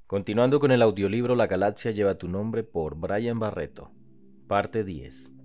Continuando con el audiolibro La Galaxia lleva tu nombre por Brian Barreto. Parte 10.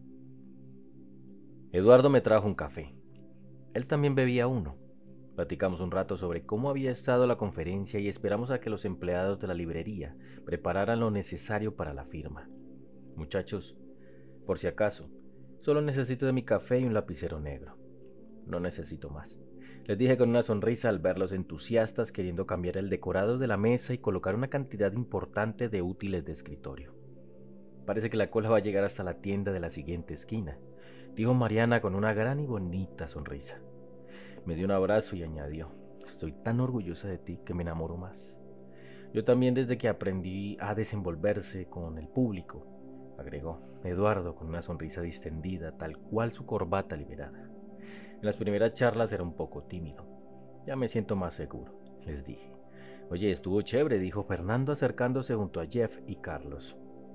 Eduardo me trajo un café. Él también bebía uno. Platicamos un rato sobre cómo había estado la conferencia y esperamos a que los empleados de la librería prepararan lo necesario para la firma. Muchachos, por si acaso, solo necesito de mi café y un lapicero negro. No necesito más. Les dije con una sonrisa al verlos entusiastas queriendo cambiar el decorado de la mesa y colocar una cantidad importante de útiles de escritorio. Parece que la cola va a llegar hasta la tienda de la siguiente esquina, dijo Mariana con una gran y bonita sonrisa. Me dio un abrazo y añadió, estoy tan orgullosa de ti que me enamoro más. Yo también desde que aprendí a desenvolverse con el público, agregó Eduardo con una sonrisa distendida, tal cual su corbata liberada. En las primeras charlas era un poco tímido. Ya me siento más seguro, les dije. Oye, estuvo chévere, dijo Fernando acercándose junto a Jeff y Carlos.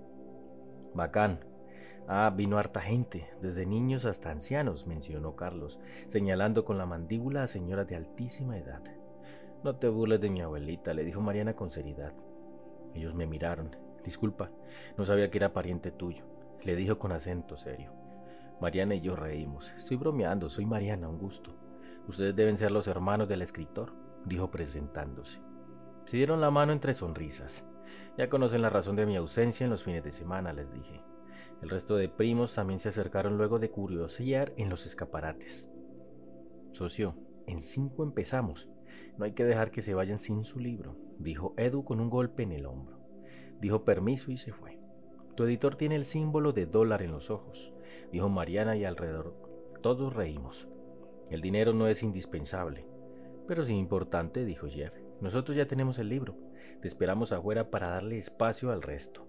Bacán. Vino harta gente, desde niños hasta ancianos, mencionó Carlos, señalando con la mandíbula a señoras de altísima edad. No te burles de mi abuelita, le dijo Mariana con seriedad. Ellos me miraron. Disculpa, no sabía que era pariente tuyo, le dijo con acento serio. Mariana y yo reímos. Estoy bromeando, soy Mariana, un gusto. Ustedes deben ser los hermanos del escritor, dijo presentándose. Se dieron la mano entre sonrisas. Ya conocen la razón de mi ausencia en los fines de semana, les dije. El resto de primos también se acercaron luego de curiosear en los escaparates. Socio, en 5 empezamos. No hay que dejar que se vayan sin su libro, dijo Edu con un golpe en el hombro. Dijo permiso y se fue. Tu editor tiene el símbolo de dólar en los ojos, dijo Mariana y alrededor todos reímos. El dinero no es indispensable, pero sí importante, dijo Jeff. Nosotros ya tenemos el libro. Te esperamos afuera para darle espacio al resto.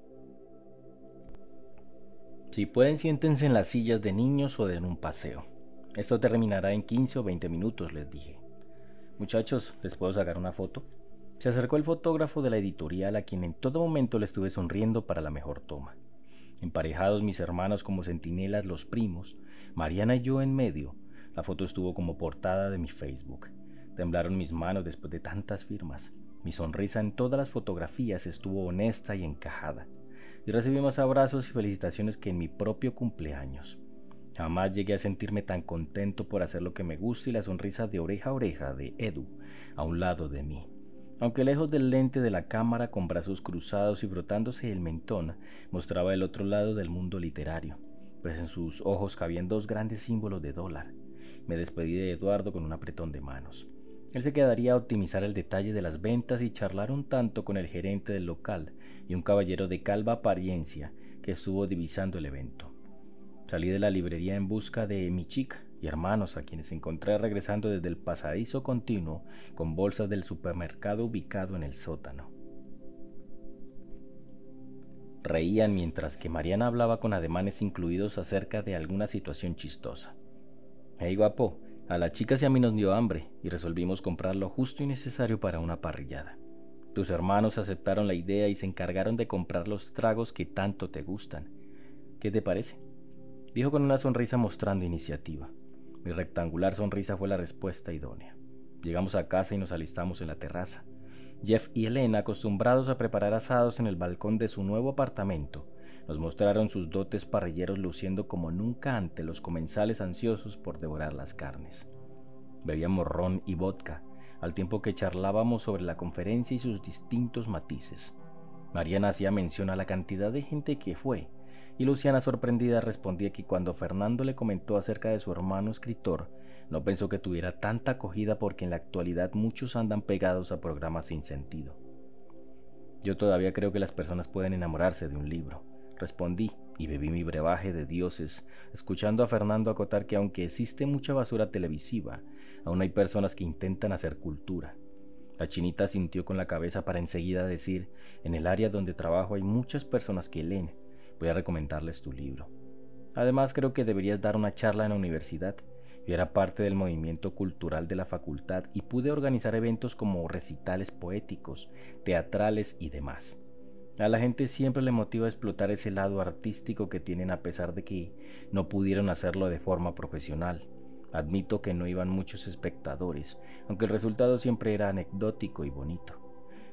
Si pueden, siéntense en las sillas de niños o den un paseo. Esto terminará en 15 o 20 minutos, les dije. Muchachos, ¿les puedo sacar una foto? Se acercó el fotógrafo de la editorial a quien en todo momento le estuve sonriendo para la mejor toma. Emparejados mis hermanos como centinelas los primos, Mariana y yo en medio, la foto estuvo como portada de mi Facebook. Temblaron mis manos después de tantas firmas. Mi sonrisa en todas las fotografías estuvo honesta y encajada. Y recibí más abrazos y felicitaciones que en mi propio cumpleaños. Jamás llegué a sentirme tan contento por hacer lo que me gusta y la sonrisa de oreja a oreja de Edu a un lado de mí. Aunque lejos del lente de la cámara, con brazos cruzados y frotándose el mentón, mostraba el otro lado del mundo literario, pues en sus ojos cabían 2 grandes símbolos de dólar. Me despedí de Eduardo con un apretón de manos. Él se quedaría a optimizar el detalle de las ventas y charlar un tanto con el gerente del local y un caballero de calva apariencia que estuvo divisando el evento. Salí de la librería en busca de mi chica y hermanos, a quienes encontré regresando desde el pasadizo continuo con bolsas del supermercado ubicado en el sótano. Reían mientras que Mariana hablaba con ademanes incluidos acerca de alguna situación chistosa. Hey guapo, a las chicas y a mí nos dio hambre y resolvimos comprar lo justo y necesario para una parrillada. Tus hermanos aceptaron la idea y se encargaron de comprar los tragos que tanto te gustan. ¿Qué te parece?, dijo con una sonrisa mostrando iniciativa. Mi rectangular sonrisa fue la respuesta idónea. Llegamos a casa y nos alistamos en la terraza. Jeff y Elena, acostumbrados a preparar asados en el balcón de su nuevo apartamento, nos mostraron sus dotes parrilleros luciendo como nunca ante los comensales ansiosos por devorar las carnes. Bebíamos ron y vodka, al tiempo que charlábamos sobre la conferencia y sus distintos matices. Mariana hacía mención a la cantidad de gente que fue, y Luciana, sorprendida, respondía que cuando Fernando le comentó acerca de su hermano escritor, no pensó que tuviera tanta acogida porque en la actualidad muchos andan pegados a programas sin sentido. Yo todavía creo que las personas pueden enamorarse de un libro, respondí y bebí mi brebaje de dioses, escuchando a Fernando acotar que aunque existe mucha basura televisiva, aún hay personas que intentan hacer cultura. La chinita sintió con la cabeza para enseguida decir, en el área donde trabajo hay muchas personas que leen. Voy a recomendarles tu libro. Además, creo que deberías dar una charla en la universidad. Yo era parte del movimiento cultural de la facultad y pude organizar eventos como recitales poéticos, teatrales y demás. A la gente siempre le motiva explotar ese lado artístico que tienen a pesar de que no pudieron hacerlo de forma profesional. Admito que no iban muchos espectadores, aunque el resultado siempre era anecdótico y bonito.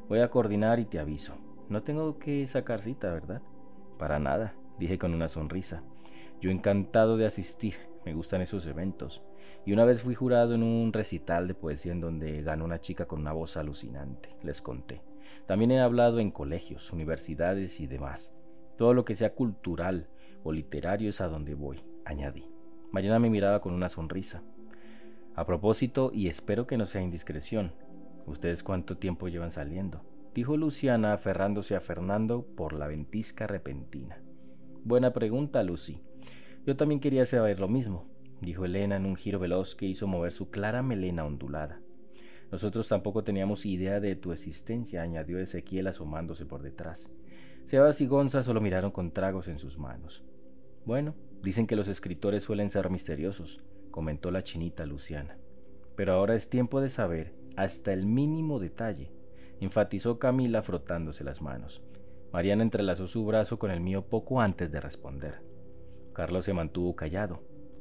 Voy a coordinar y te aviso. No tengo que sacar cita, ¿verdad? Para nada, dije con una sonrisa. Yo encantado de asistir, me gustan esos eventos. Y una vez fui jurado en un recital de poesía en donde ganó una chica con una voz alucinante, les conté. También he hablado en colegios, universidades y demás. Todo lo que sea cultural o literario es a donde voy, añadí. Mariana me miraba con una sonrisa. A propósito, y espero que no sea indiscreción, ¿ustedes cuánto tiempo llevan saliendo?, dijo Luciana aferrándose a Fernando por la ventisca repentina. Buena pregunta, Lucy. Yo también quería saber lo mismo, dijo Elena en un giro veloz que hizo mover su clara melena ondulada. Nosotros tampoco teníamos idea de tu existencia, añadió Ezequiel asomándose por detrás. Sebas y Gonza solo miraron con tragos en sus manos. Bueno, dicen que los escritores suelen ser misteriosos, comentó la chinita Luciana. Pero ahora es tiempo de saber hasta el mínimo detalle, enfatizó Camila frotándose las manos. Mariana entrelazó su brazo con el mío poco antes de responder. Carlos se mantuvo callado,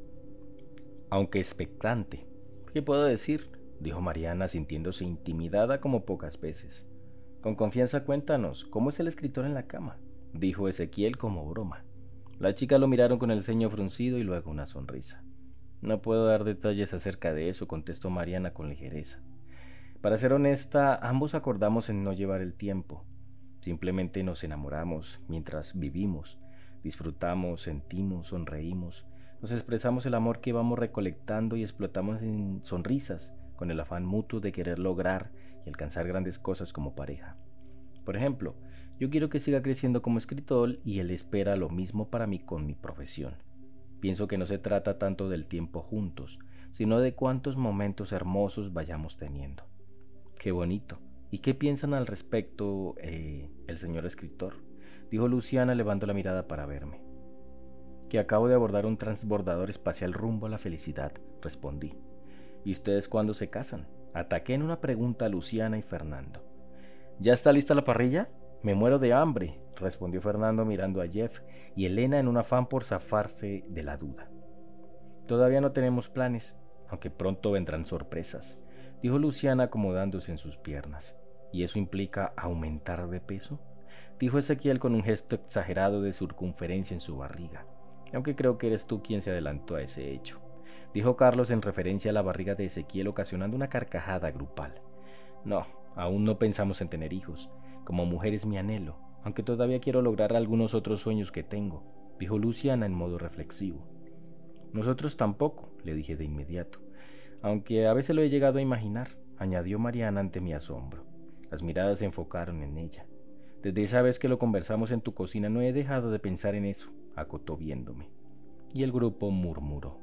aunque expectante. ¿Qué puedo decir?, dijo Mariana sintiéndose intimidada como pocas veces. Con confianza cuéntanos, ¿cómo es el escritor en la cama?, dijo Ezequiel como broma. Las chicas lo miraron con el ceño fruncido y luego una sonrisa. No puedo dar detalles acerca de eso, contestó Mariana con ligereza. Para ser honesta, ambos acordamos en no llevar el tiempo. Simplemente nos enamoramos mientras vivimos, disfrutamos, sentimos, sonreímos, nos expresamos el amor que vamos recolectando y explotamos en sonrisas con el afán mutuo de querer lograr y alcanzar grandes cosas como pareja. Por ejemplo, yo quiero que siga creciendo como escritor y él espera lo mismo para mí con mi profesión. Pienso que no se trata tanto del tiempo juntos, sino de cuántos momentos hermosos vayamos teniendo. Qué bonito. ¿Y qué piensan al respecto, el señor escritor?, dijo Luciana elevando la mirada para verme. Que acabo de abordar un transbordador espacial rumbo a la felicidad, respondí. ¿Y ustedes cuándo se casan?, ataqué en una pregunta a Luciana y Fernando. ¿Ya está lista la parrilla? Me muero de hambre, respondió Fernando mirando a Jeff y Elena en un afán por zafarse de la duda. Todavía no tenemos planes, aunque pronto vendrán sorpresas, dijo Luciana acomodándose en sus piernas. ¿Y eso implica aumentar de peso?, dijo Ezequiel con un gesto exagerado de circunferencia en su barriga, aunque creo que eres tú quien se adelantó a ese hecho, dijo Carlos en referencia a la barriga de Ezequiel ocasionando una carcajada grupal. No, aún no pensamos en tener hijos. Como mujer es mi anhelo, aunque todavía quiero lograr algunos otros sueños que tengo, dijo Luciana en modo reflexivo. Nosotros tampoco, le dije de inmediato, aunque a veces lo he llegado a imaginar, añadió Mariana ante mi asombro. Las miradas se enfocaron en ella. Desde esa vez que lo conversamos en tu cocina no he dejado de pensar en eso, acotó viéndome. Y el grupo murmuró.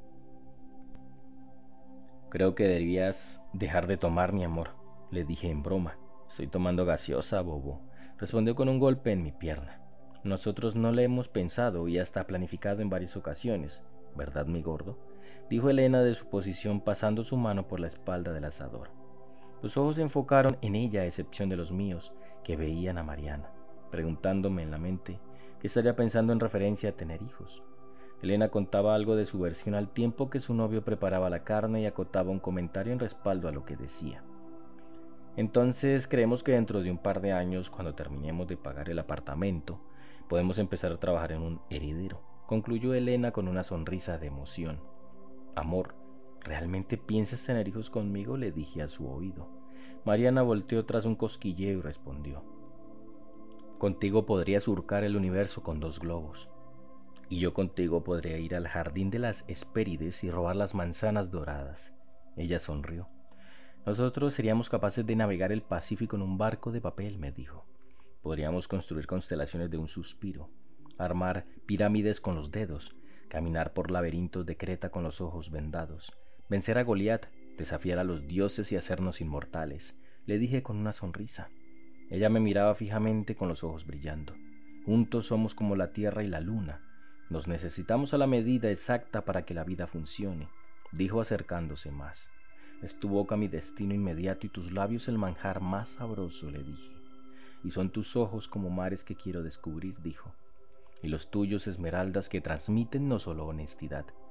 Creo que deberías dejar de tomar, mi amor, le dije en broma. Estoy tomando gaseosa, bobo, respondió con un golpe en mi pierna. Nosotros no le hemos pensado y ya está planificado en varias ocasiones, ¿verdad, mi gordo?, dijo Elena de su posición pasando su mano por la espalda del asador. Los ojos se enfocaron en ella a excepción de los míos, que veían a Mariana, preguntándome en la mente qué estaría pensando en referencia a tener hijos. Elena contaba algo de su versión al tiempo que su novio preparaba la carne y acotaba un comentario en respaldo a lo que decía. Entonces creemos que dentro de un par de años, cuando terminemos de pagar el apartamento, podemos empezar a trabajar en un heredero, concluyó Elena con una sonrisa de emoción. Amor, ¿realmente piensas tener hijos conmigo?, le dije a su oído. Mariana volteó tras un cosquilleo y respondió. Contigo podría surcar el universo con 2 globos. Y yo contigo podría ir al jardín de las Hespérides y robar las manzanas doradas. Ella sonrió. Nosotros seríamos capaces de navegar el Pacífico en un barco de papel, me dijo. Podríamos construir constelaciones de un suspiro, armar pirámides con los dedos, caminar por laberintos de Creta con los ojos vendados, vencer a Goliat, desafiar a los dioses y hacernos inmortales, le dije con una sonrisa. Ella me miraba fijamente con los ojos brillando. Juntos somos como la tierra y la luna. Nos necesitamos a la medida exacta para que la vida funcione, dijo acercándose más. Es tu boca mi destino inmediato y tus labios el manjar más sabroso, le dije. Y son tus ojos como mares que quiero descubrir, dijo. Y los tuyos esmeraldas que transmiten no solo honestidad.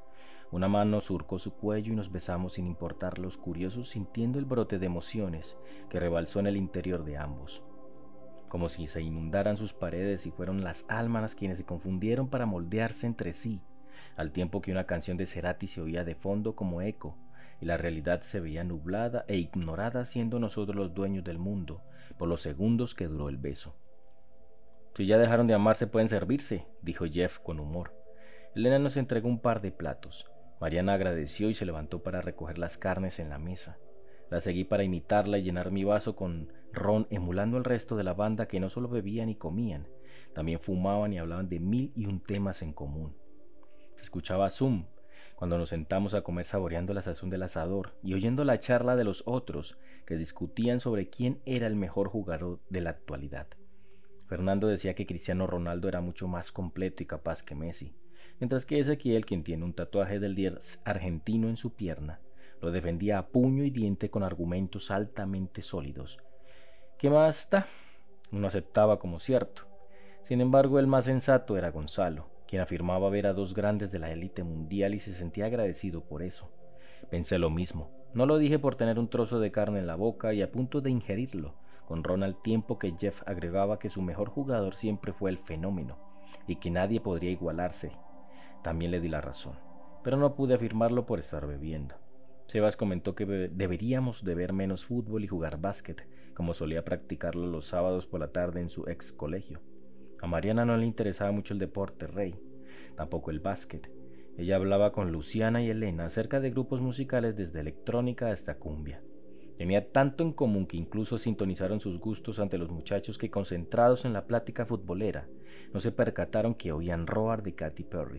Una mano surcó su cuello y nos besamos sin importar los curiosos, sintiendo el brote de emociones que rebalsó en el interior de ambos, como si se inundaran sus paredes y fueron las almas quienes se confundieron para moldearse entre sí, al tiempo que una canción de Cerati se oía de fondo como eco, y la realidad se veía nublada e ignorada, siendo nosotros los dueños del mundo por los segundos que duró el beso. Si ya dejaron de amarse pueden servirse, dijo Jeff con humor. Elena nos entregó un par de platos. Mariana agradeció y se levantó para recoger las carnes en la mesa. La seguí para imitarla y llenar mi vaso con ron, emulando al resto de la banda, que no solo bebían y comían, también fumaban y hablaban de 1001 temas en común. Se escuchaba Zoom cuando nos sentamos a comer, saboreando la sazón del asador y oyendo la charla de los otros que discutían sobre quién era el mejor jugador de la actualidad. Fernando decía que Cristiano Ronaldo era mucho más completo y capaz que Messi, mientras que Ezequiel, quien tiene un tatuaje del 10 argentino en su pierna, lo defendía a puño y diente con argumentos altamente sólidos. ¿Qué más da? Uno aceptaba como cierto. Sin embargo, el más sensato era Gonzalo, quien afirmaba ver a dos grandes de la élite mundial y se sentía agradecido por eso. Pensé lo mismo. No lo dije por tener un trozo de carne en la boca y a punto de ingerirlo, con ron, al tiempo que Jeff agregaba que su mejor jugador siempre fue el fenómeno y que nadie podría igualarse. También le di la razón, pero no pude afirmarlo por estar bebiendo. Sebas comentó que deberíamos de ver menos fútbol y jugar básquet, como solía practicarlo los sábados por la tarde en su ex colegio. A Mariana no le interesaba mucho el deporte rey, tampoco el básquet. Ella hablaba con Luciana y Elena acerca de grupos musicales desde electrónica hasta cumbia. Tenía tanto en común que incluso sintonizaron sus gustos ante los muchachos que, concentrados en la plática futbolera, no se percataron que oían Roar de Katy Perry.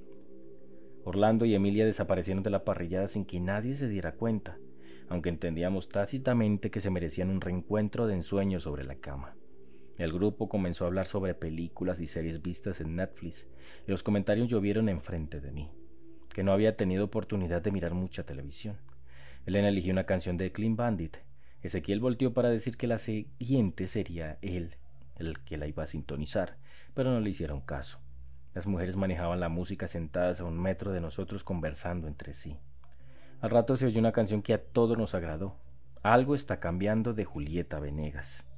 Orlando y Emilia desaparecieron de la parrillada sin que nadie se diera cuenta, aunque entendíamos tácitamente que se merecían un reencuentro de ensueño sobre la cama. El grupo comenzó a hablar sobre películas y series vistas en Netflix, y los comentarios llovieron enfrente de mí, que no había tenido oportunidad de mirar mucha televisión. Elena eligió una canción de Clean Bandit. Ezequiel volteó para decir que la siguiente sería él el que la iba a sintonizar, pero no le hicieron caso. Las mujeres manejaban la música sentadas a 1 metro de nosotros, conversando entre sí. Al rato se oyó una canción que a todos nos agradó. Algo está cambiando, de Julieta Venegas.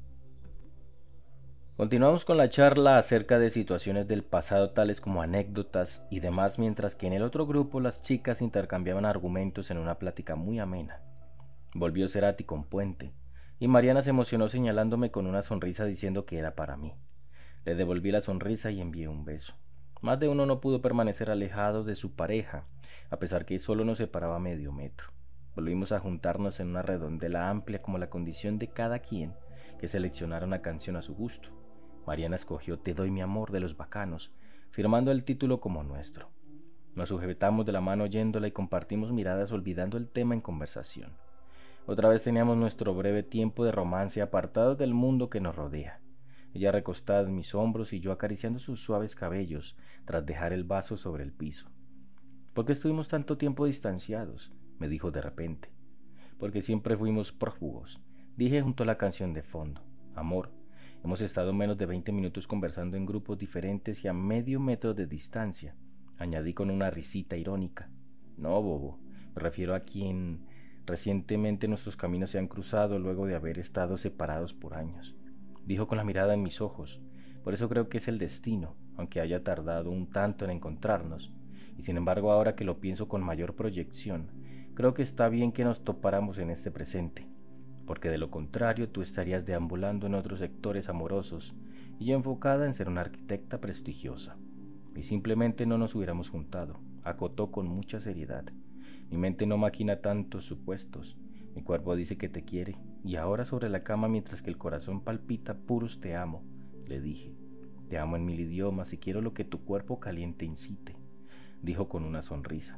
Continuamos con la charla acerca de situaciones del pasado, tales como anécdotas y demás, mientras que en el otro grupo las chicas intercambiaban argumentos en una plática muy amena. Volvió Cerati con Puente, y Mariana se emocionó señalándome con una sonrisa diciendo que era para mí. Le devolví la sonrisa y envié un beso. Más de uno no pudo permanecer alejado de su pareja, a pesar que solo nos separaba medio metro. Volvimos a juntarnos en una redondela amplia como la condición de cada quien que seleccionara una canción a su gusto. Mariana escogió Te doy mi amor de Los Bacanos, firmando el título como nuestro. Nos sujetamos de la mano oyéndola y compartimos miradas, olvidando el tema en conversación. Otra vez teníamos nuestro breve tiempo de romance, apartados del mundo que nos rodea. Ella recostada en mis hombros y yo acariciando sus suaves cabellos tras dejar el vaso sobre el piso. ¿Por qué estuvimos tanto tiempo distanciados?, me dijo de repente. Porque siempre fuimos prófugos, dije junto a la canción de fondo. Amor, hemos estado menos de 20 minutos conversando en grupos diferentes y a medio metro de distancia, añadí con una risita irónica. No, bobo, me refiero a quien recientemente nuestros caminos se han cruzado luego de haber estado separados por años, dijo con la mirada en mis ojos. Por eso creo que es el destino, aunque haya tardado un tanto en encontrarnos, y sin embargo ahora que lo pienso con mayor proyección, creo que está bien que nos topáramos en este presente, porque de lo contrario tú estarías deambulando en otros sectores amorosos y yo enfocada en ser una arquitecta prestigiosa, y simplemente no nos hubiéramos juntado, acotó con mucha seriedad. Mi mente no maquina tantos supuestos, mi cuerpo dice que te quiere, y ahora sobre la cama mientras que el corazón palpita puros te amo, le dije. Te amo en 1000 idiomas y quiero lo que tu cuerpo caliente incite, dijo con una sonrisa.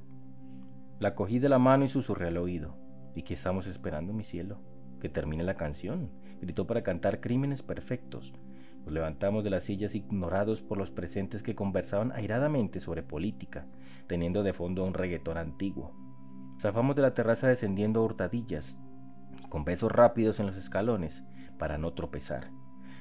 La cogí de la mano y susurré al oído. ¿Y qué estamos esperando, mi cielo? Que termine la canción, gritó para cantar Crímenes Perfectos. Nos levantamos de las sillas, ignorados por los presentes que conversaban airadamente sobre política, teniendo de fondo un reggaetón antiguo. Zafamos de la terraza descendiendo a hurtadillas, con besos rápidos en los escalones, para no tropezar.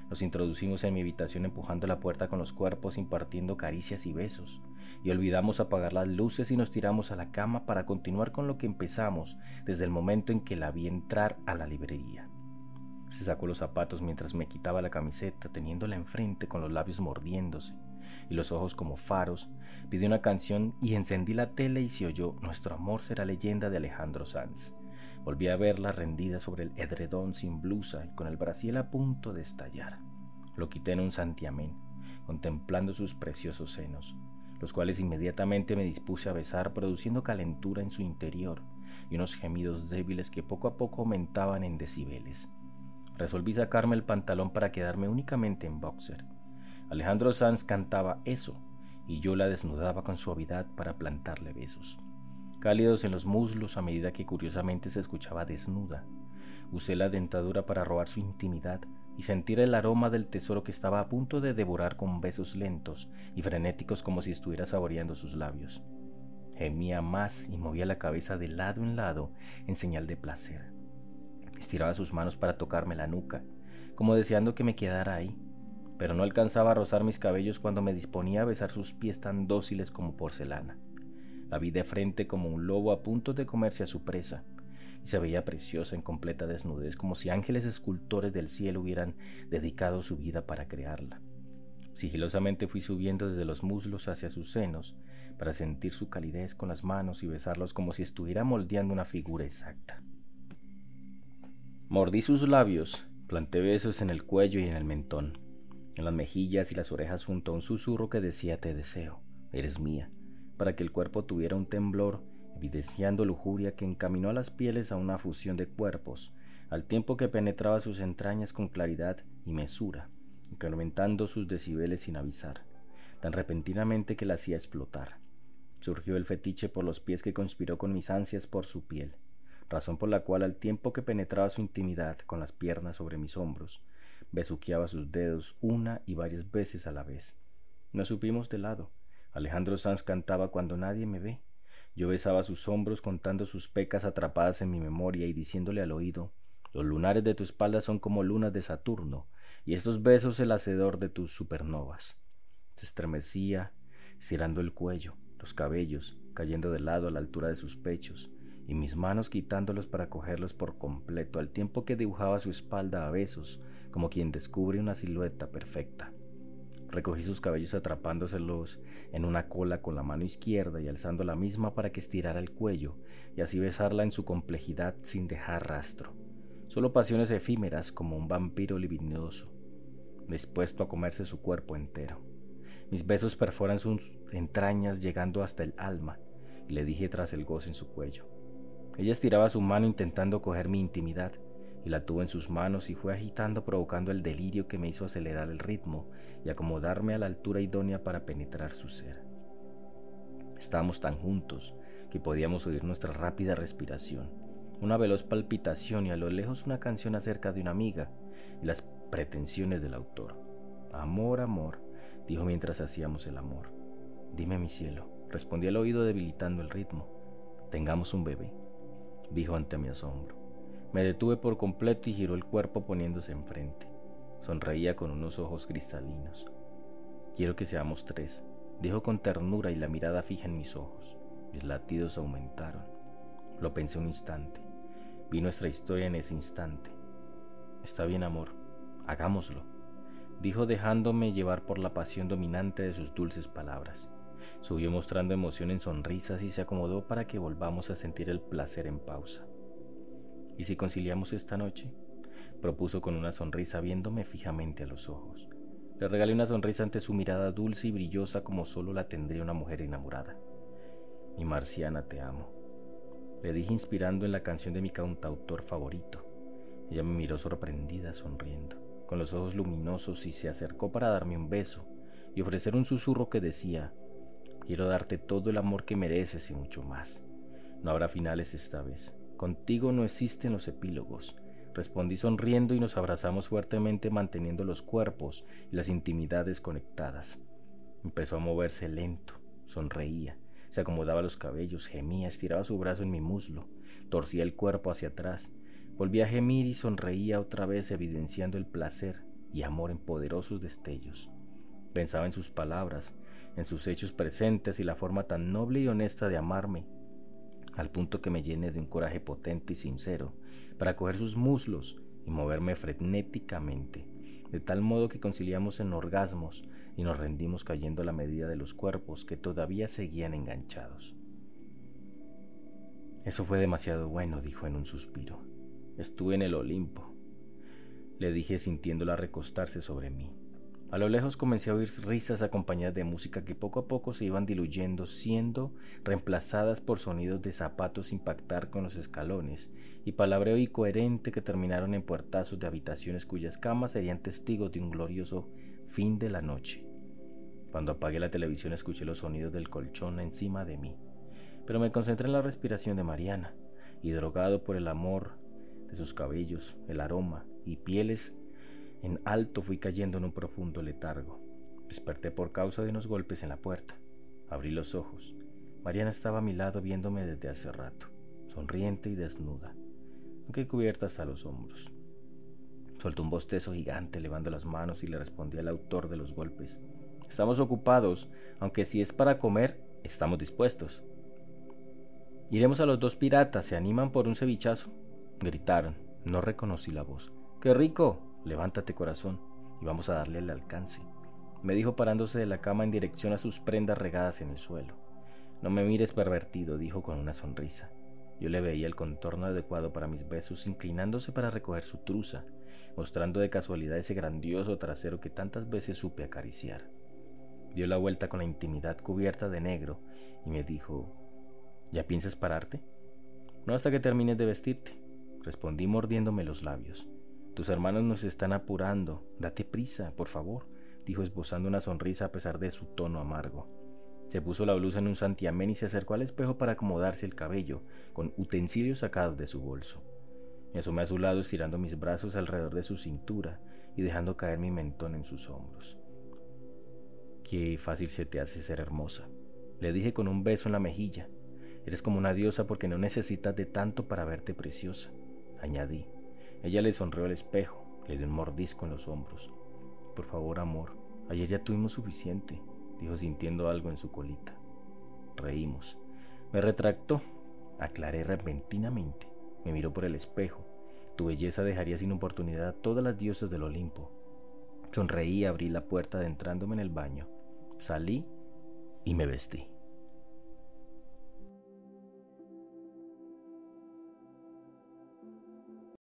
Nos introducimos en mi habitación empujando la puerta con los cuerpos, impartiendo caricias y besos, y olvidamos apagar las luces y nos tiramos a la cama para continuar con lo que empezamos desde el momento en que la vi entrar a la librería. Se sacó los zapatos mientras me quitaba la camiseta, teniéndola enfrente con los labios mordiéndose y los ojos como faros. Pidió una canción y encendí la tele y se oyó Nuestro amor será leyenda de Alejandro Sanz. Volví a verla rendida sobre el edredón sin blusa y con el brasier a punto de estallar. Lo quité en un santiamén, contemplando sus preciosos senos, los cuales inmediatamente me dispuse a besar, produciendo calentura en su interior y unos gemidos débiles que poco a poco aumentaban en decibeles. Resolví sacarme el pantalón para quedarme únicamente en boxer. Alejandro Sanz cantaba eso, y yo la desnudaba con suavidad para plantarle besos, cálidos en los muslos a medida que curiosamente se escuchaba desnuda. Usé la dentadura para robar su intimidad y sentir el aroma del tesoro que estaba a punto de devorar con besos lentos y frenéticos como si estuviera saboreando sus labios. Gemía más y movía la cabeza de lado en lado en señal de placer. Estiraba sus manos para tocarme la nuca, como deseando que me quedara ahí, pero no alcanzaba a rozar mis cabellos cuando me disponía a besar sus pies tan dóciles como porcelana. La vi de frente como un lobo a punto de comerse a su presa, y se veía preciosa en completa desnudez, como si ángeles escultores del cielo hubieran dedicado su vida para crearla. Sigilosamente fui subiendo desde los muslos hacia sus senos, para sentir su calidez con las manos y besarlos como si estuviera moldeando una figura exacta. Mordí sus labios, planté besos en el cuello y en el mentón, en las mejillas y las orejas junto a un susurro que decía te deseo, eres mía, para que el cuerpo tuviera un temblor, evidenciando lujuria que encaminó a las pieles a una fusión de cuerpos, al tiempo que penetraba sus entrañas con claridad y mesura, incrementando sus decibeles sin avisar, tan repentinamente que la hacía explotar. Surgió el fetiche por los pies que conspiró con mis ansias por su piel, razón por la cual al tiempo que penetraba su intimidad con las piernas sobre mis hombros, besuqueaba sus dedos una y varias veces a la vez. Nos supimos de lado. Alejandro Sanz cantaba Cuando nadie me ve. Yo besaba sus hombros contando sus pecas atrapadas en mi memoria y diciéndole al oído, los lunares de tu espalda son como lunas de Saturno, y estos besos el hacedor de tus supernovas. Se estremecía, estirando el cuello, los cabellos cayendo de lado a la altura de sus pechos, y mis manos quitándolos para cogerlos por completo, al tiempo que dibujaba su espalda a besos, como quien descubre una silueta perfecta. Recogí sus cabellos atrapándoselos en una cola con la mano izquierda y alzando la misma para que estirara el cuello, y así besarla en su complejidad sin dejar rastro. Solo pasiones efímeras como un vampiro libidinoso, dispuesto a comerse su cuerpo entero. Mis besos perforan sus entrañas llegando hasta el alma, y le dije tras el goce en su cuello. Ella estiraba su mano intentando coger mi intimidad, y la tuvo en sus manos y fue agitando provocando el delirio que me hizo acelerar el ritmo y acomodarme a la altura idónea para penetrar su ser. Estábamos tan juntos que podíamos oír nuestra rápida respiración, una veloz palpitación y a lo lejos una canción acerca de una amiga y las pretensiones del autor. Amor, amor, dijo mientras hacíamos el amor. Dime mi cielo, respondí al oído debilitando el ritmo. Tengamos un bebé, dijo ante mi asombro. Me detuve por completo y giró el cuerpo poniéndose enfrente. Sonreía con unos ojos cristalinos. Quiero que seamos 3, dijo con ternura y la mirada fija en mis ojos. Mis latidos aumentaron. Lo pensé un instante. Vi nuestra historia en ese instante. Está bien, amor, hagámoslo, dijo dejándome llevar por la pasión dominante de sus dulces palabras. Subió mostrando emoción en sonrisas y se acomodó para que volvamos a sentir el placer en pausa. ¿Y si conciliamos esta noche?, propuso con una sonrisa viéndome fijamente a los ojos. Le regalé una sonrisa ante su mirada dulce y brillosa como solo la tendría una mujer enamorada. Mi marciana, te amo, le dije inspirando en la canción de mi cantautor favorito. Ella me miró sorprendida, sonriendo, con los ojos luminosos y se acercó para darme un beso y ofrecer un susurro que decía: quiero darte todo el amor que mereces y mucho más. No habrá finales esta vez. Contigo no existen los epílogos, respondí sonriendo y nos abrazamos fuertemente manteniendo los cuerpos y las intimidades conectadas. Empezó a moverse lento, sonreía, se acomodaba los cabellos, gemía, estiraba su brazo en mi muslo, torcía el cuerpo hacia atrás, volvía a gemir y sonreía otra vez evidenciando el placer y amor en poderosos destellos. Pensaba en sus palabras, en sus hechos presentes y la forma tan noble y honesta de amarme, al punto que me llené de un coraje potente y sincero para coger sus muslos y moverme frenéticamente, de tal modo que conciliamos en orgasmos y nos rendimos cayendo a la medida de los cuerpos que todavía seguían enganchados. Eso fue demasiado bueno, dijo en un suspiro. Estuve en el Olimpo, le dije sintiéndola recostarse sobre mí. A lo lejos comencé a oír risas acompañadas de música que poco a poco se iban diluyendo, siendo reemplazadas por sonidos de zapatos impactar con los escalones y palabreo incoherente que terminaron en puertazos de habitaciones cuyas camas serían testigos de un glorioso fin de la noche. Cuando apagué la televisión escuché los sonidos del colchón encima de mí, pero me concentré en la respiración de Mariana y, drogado por el amor de sus cabellos, el aroma y pieles en alto, fui cayendo en un profundo letargo. Desperté por causa de unos golpes en la puerta. Abrí los ojos. Mariana estaba a mi lado viéndome desde hace rato, sonriente y desnuda, aunque cubierta hasta los hombros. Soltó un bostezo gigante elevando las manos y le respondí al autor de los golpes. Estamos ocupados, aunque si es para comer, estamos dispuestos. Iremos a los dos piratas, ¿se animan por un cevichazo? Gritaron. No reconocí la voz. ¡Qué rico! Levántate, corazón, y vamos a darle el alcance, me dijo parándose de la cama en dirección a sus prendas regadas en el suelo. No me mires pervertido, dijo con una sonrisa. Yo le veía el contorno adecuado para mis besos, inclinándose para recoger su truza, mostrando de casualidad ese grandioso trasero que tantas veces supe acariciar. Dio la vuelta con la intimidad cubierta de negro y me dijo, ¿ya piensas pararte? No hasta que termines de vestirte, respondí mordiéndome los labios. Tus hermanos nos están apurando. Date prisa, por favor, dijo esbozando una sonrisa a pesar de su tono amargo. Se puso la blusa en un santiamén y se acercó al espejo para acomodarse el cabello, con utensilios sacados de su bolso. Me asomé a su lado estirando mis brazos alrededor de su cintura y dejando caer mi mentón en sus hombros. Qué fácil se te hace ser hermosa, le dije con un beso en la mejilla. Eres como una diosa porque no necesitas de tanto para verte preciosa, añadí. Ella le sonrió al espejo, le dio un mordisco en los hombros. Por favor, amor, ayer ya tuvimos suficiente, dijo sintiendo algo en su colita. Reímos. Me retractó, aclaré repentinamente. Me miró por el espejo. Tu belleza dejaría sin oportunidad a todas las diosas del Olimpo. Sonreí y abrí la puerta adentrándome en el baño. Salí y me vestí.